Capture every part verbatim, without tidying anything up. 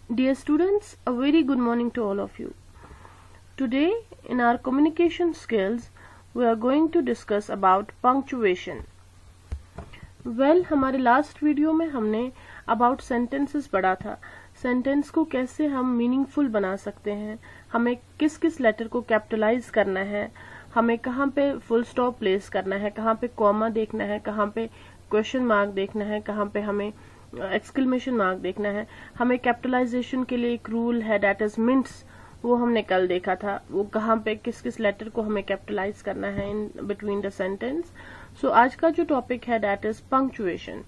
Dear students, a very good morning to all of you. Today in our communication skills we are going to discuss about punctuation. Well, हमारे last video में हमने about sentences पढ़ा था. Sentence को कैसे हम meaningful बना सकते हैं, हमें किस किस लेटर को कैपिटलाइज करना है, हमें कहाँ पे फुल स्टॉप प्लेस करना है, कहाँ पे कॉमा देखना है, कहाँ पे क्वेश्चन मार्क देखना है, कहाँ पे हमें एक्सक्लेमेशन मार्क देखना है. हमें कैपिटलाइजेशन के लिए एक रूल है, दैट इज मिंट्स, वो हमने कल देखा था. वो कहाँ पे किस किस लेटर को हमें कैपिटलाइज करना है in between the sentence. So आज का जो टॉपिक है that is punctuation.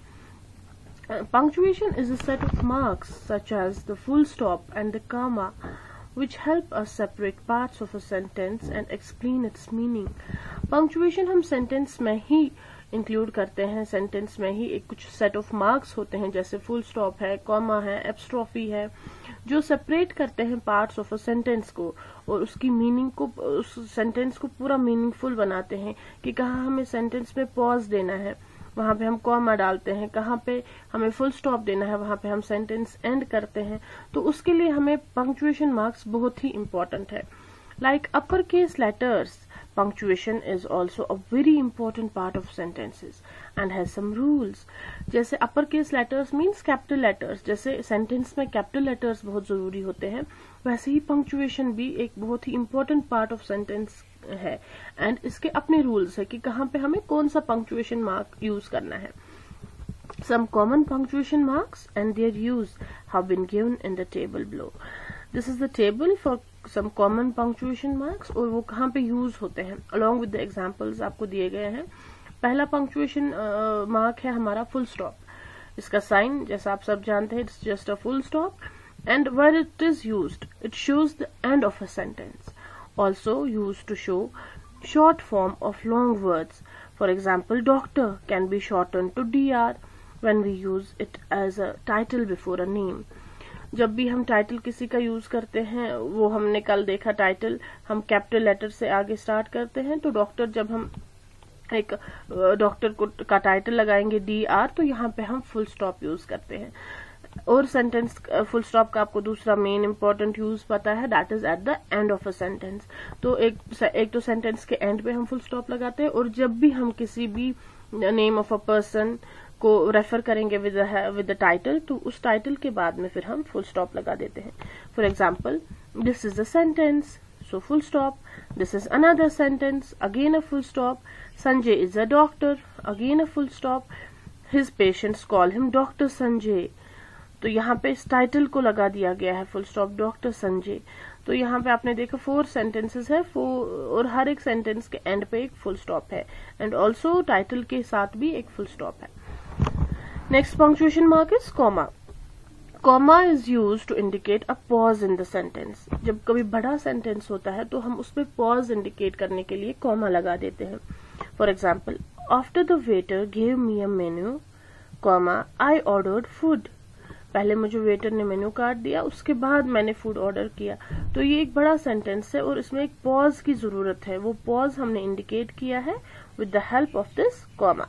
Punctuation is a set of marks such as the full stop and the comma which help us separate parts of a sentence and explain its meaning. Punctuation हम sentence में ही include करते हैं. Sentence में ही एक कुछ set of marks होते हैं, जैसे फुल स्टॉप है, कॉमा है, एपस्ट्रॉफी है, जो सेपरेट करते हैं पार्ट्स ऑफ अ सेंटेंस को और उसकी मीनिंग को, उस सेंटेंस को पूरा मीनिंगफुल बनाते हैं कि कहाँ हमें सेंटेंस में पॉज देना है, वहां पे हम कॉमा डालते हैं, कहाँ पे हमें फुल स्टॉप देना है, वहां पे हम सेंटेंस एंड करते हैं. तो उसके लिए हमें पंक्चुएशन मार्क्स बहुत ही इम्पोर्टेंट है. Like upper case letters, punctuation is also a very important part of sentences and has some rules. जैसे upper case letters means capital letters, जैसे sentence में capital letters बहुत जरूरी होते हैं, वैसे ही punctuation भी एक बहुत ही important part of sentence है. and इसके अपने rules है कि कहाँ पे हमें कौन सा punctuation mark use करना है. Some common punctuation marks and their use have been given in the table below. This is the table for some common punctuation marks और वो कहाँ पे यूज होते हैं along with the examples आपको दिए गए हैं. पहला punctuation मार्क uh, है हमारा full stop. इसका साइन जैसा आप सब जानते हैं, it's just a full stop and where it is used it shows the end of a sentence. Also used to show short form of long words. For example, doctor can be shortened to D R when we use it as a title before a name. जब भी हम title किसी का use करते हैं, वो हमने कल देखा, टाइटल हम कैपिटल लेटर से आगे स्टार्ट करते हैं. तो डॉक्टर, जब हम एक डॉक्टर को का टाइटल लगाएंगे डी आर, तो यहाँ पे हम फुल स्टॉप यूज करते हैं. और सेंटेंस फुल स्टॉप का आपको दूसरा मेन इंपॉर्टेंट यूज पता है, that is at the end of a sentence. तो एक एक तो सेंटेंस के एंड पे हम फुल स्टॉप लगाते हैं, और जब भी हम किसी भी नेम ऑफ अ पर्सन को रेफर करेंगे विद विद द टाइटल, तो उस टाइटल के बाद में फिर हम फुल स्टॉप लगा देते हैं. For example, this is the sentence, so full stop. This is another sentence, again a full stop. Sanjay is a doctor, again a full stop. His patients call him doctor Sanjay. तो यहाँ पे इस title को लगा दिया गया है फुल स्टॉप, डॉक्टर संजय. तो यहाँ पे आपने देखा फोर सेंटेंसेस है, फोर, और हर एक सेंटेंस के एंड पे एक फुल स्टॉप है, एंड ऑल्सो टाइटल के साथ भी एक फुल स्टॉप है. Next punctuation mark is comma. Comma is used to indicate a pause in the sentence. जब कभी बड़ा सेंटेंस होता है तो हम उसमें pause indicate करने के लिए comma लगा देते हैं. For example, after the waiter gave me a menu, comma, I ordered food. पहले मुझे वेटर ने मेन्यू कार्ड दिया, उसके बाद मैंने फूड ऑर्डर किया. तो ये एक बड़ा सेंटेंस है और इसमें एक पॉज की जरूरत है. वो पॉज हमने इंडिकेट किया है with the help of this comma.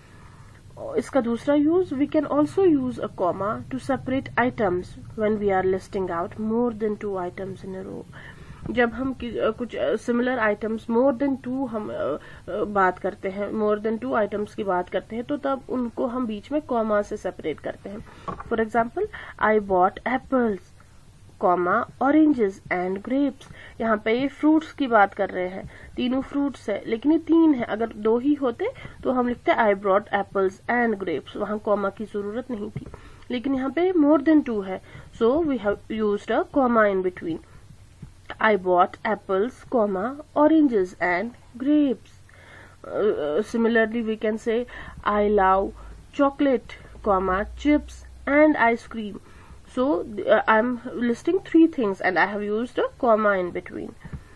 इसका दूसरा use, we can also use a comma to separate items when we are listing out more than two items in a row. जब हम कुछ similar items, more than two हम बात करते हैं, मोर than two items की बात करते हैं, तो तब उनको हम बीच में कॉमा से सेपरेट करते हैं. For example, I bought apples, comma, oranges and grapes. यहाँ पे ये फ्रूट्स की बात कर रहे हैं, तीनों फ्रूट्स है, लेकिन ये तीन है. अगर दो ही होते तो हम लिखते I brought apples and grapes, वहां कॉमा की जरूरत नहीं थी. लेकिन यहाँ पे मोर देन टू है, so we have used a comma in between. I bought apples, comma, oranges and grapes. Uh, similarly, we can say I love chocolate, comma, chips and ice cream. So uh, I'm listing three things and I have used a comma in between.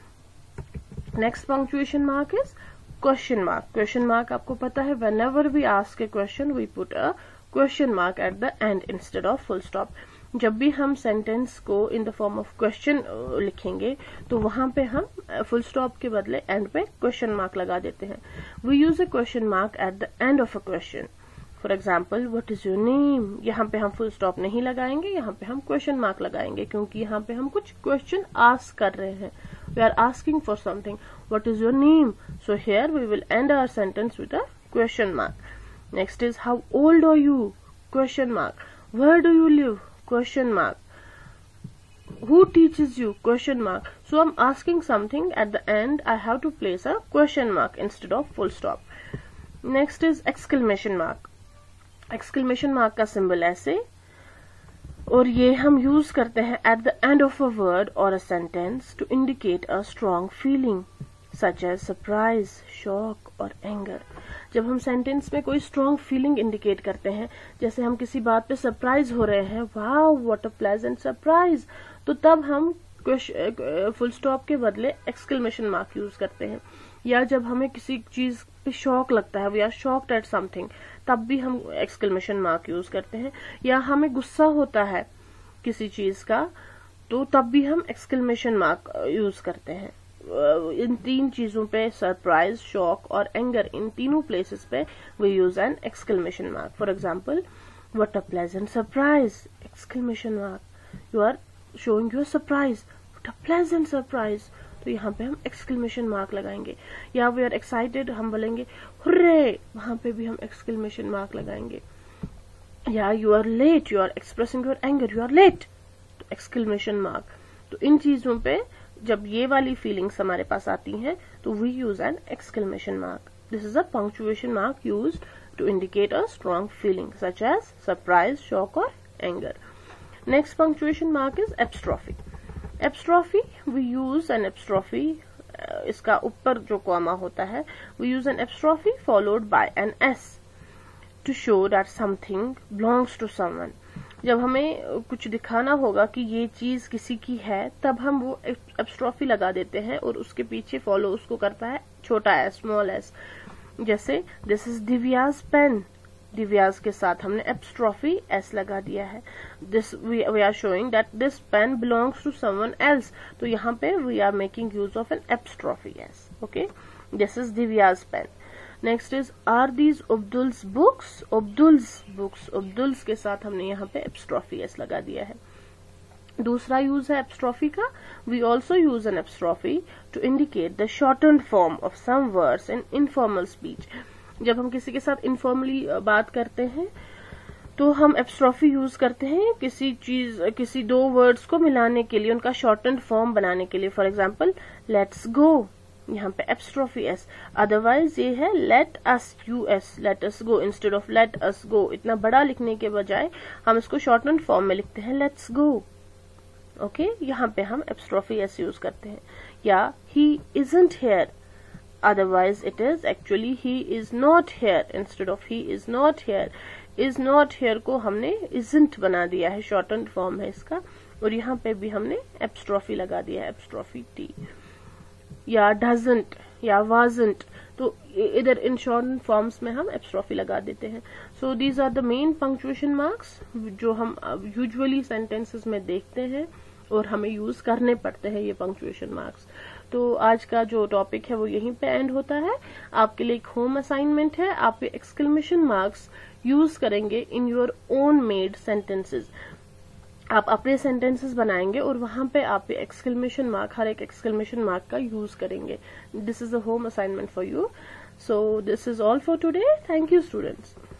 Next punctuation mark is question mark. Question mark आपको पता है, whenever we ask a question, we put a question mark at the end instead of full stop. जब भी हम sentence को in the form of question लिखेंगे तो वहां पे हम फुल स्टॉप के बदले एंड पे क्वेश्चन मार्क लगा देते हैं. We use a question mark at the end of a question. For example what is your name, यहाँ पे हम फुल स्टॉप नहीं लगाएंगे, यहाँ पे हम क्वेश्चन मार्क लगाएंगे क्योंकि यहाँ पे हम कुछ क्वेश्चन आस्क कर रहे हैं. We are asking for something. What is your name, so here we will end our sentence with a question mark. Next is how old are you, question mark. Where do you live, question mark. Who teaches you, question mark. So I'm asking something, at the end I have to place a question mark instead of full stop. Next is exclamation mark. Exclamation mark का symbol ऐसे, और ये हम use करते हैं at the end of a word or a sentence to indicate a strong feeling such as surprise, shock or anger. जब हम sentence में कोई स्ट्रॉन्ग फीलिंग इंडिकेट करते हैं, जैसे हम किसी बात पे सरप्राइज हो रहे हैं, wow what a pleasant surprise, तो तब हम फुल स्टॉप के बदले एक्सक्लेमेशन मार्क यूज करते हैं. या जब हमें किसी चीज पे शॉक लगता है, we are shocked at something, तब भी हम एक्सक्लेमेशन मार्क यूज करते हैं. या हमें गुस्सा होता है किसी चीज का, तो तब भी हम एक्सक्लेमेशन मार्क यूज करते हैं. इन तीन चीजों पे, सरप्राइज, शॉक और एंगर, इन तीनों प्लेसेस पे we use an exclamation mark. For example what a pleasant surprise, exclamation mark. You are showing your surprise, what a pleasant surprise, तो यहाँ पे हम एक्सक्लेमेशन मार्क लगाएंगे. या वी आर एक्साइटेड, हम बोलेंगे हुर्रे, वहां पे भी हम एक्सक्लेमेशन मार्क लगाएंगे. या you are late, you are expressing your anger, you are late, तो एक्सक्लेमेशन मार्क. तो इन चीजों पे जब ये वाली फीलिंग्स हमारे पास आती हैं, तो we use an exclamation mark. This is a punctuation mark used to indicate a strong feeling such as surprise, shock और anger. Next punctuation mark is apostrophe. Apostrophe we use an apostrophe, इसका ऊपर जो comma होता है, we use an apostrophe followed by an s to show that something belongs to someone. जब हमें कुछ दिखाना होगा कि ये चीज किसी की है, तब हम वो एपस्ट्रॉफी लगा देते हैं और उसके पीछे फॉलो उसको करता है छोटा एस, स्मॉल एस. जैसे this is Divya's pen, Divya's के साथ हमने एपस्ट्रॉफी एस लगा दिया है. This we are showing that this pen belongs to someone else, तो यहाँ पे we are making use of an apostrophe s. Okay, this is Divya's pen. Next is are these Abdul's books, Abdul's books, Abdul's के साथ हमने यहाँ पे एपस्ट्रॉफी एस लगा दिया है. दूसरा यूज है एपस्ट्रॉफी का, we also use an apostrophe to indicate the shortened form of some words in informal speech. जब हम किसी के साथ इनफॉर्मली बात करते हैं, तो हम एपस्ट्रॉफी यूज करते हैं किसी चीज, किसी दो वर्ड्स को मिलाने के लिए, उनका शॉर्टन्ड फॉर्म बनाने के लिए. फॉर एग्जाम्पल लेट्स गो, यहाँ पे एपस्ट्रॉफी एस. अदरवाइज ये है let us, u s, let us go instead of let us go. इतना बड़ा लिखने के बजाय हम इसको शॉर्टन फॉर्म में लिखते हैं, लेट्स गो. ओके, यहाँ पे हम एपस्ट्रॉफी एस यूज करते हैं. या he isn't here, otherwise it is actually he is not here instead of he is not here. Is not here को हमने इजंट बना दिया है, शॉर्टन फॉर्म है इसका, और यहाँ पे भी हमने एपस्ट्रॉफी लगा दिया है, एपस्ट्रॉफी टी. या डजंट या वाजंट, तो इधर इन शॉर्ट फॉर्म्स में हम एपस्ट्रॉफी लगा देते हैं. So these are the main punctuation marks जो हम यूजुअली सेंटेंसेस में देखते हैं और हमें यूज करने पड़ते हैं ये पंक्चुएशन मार्क्स. तो आज का जो टॉपिक है वो यहीं पे एंड होता है. आपके लिए एक होम असाइनमेंट है, आप ये एक्सक्लेमेशन मार्क्स यूज करेंगे in your own made sentences. आप अपने सेंटेंसेस बनाएंगे और वहां पे आप एक्सक्लेमेशन मार्क, हर एक एक्सक्लेमेशन मार्क का यूज करेंगे. This is a home assignment for you. So this is all for today. Thank you students.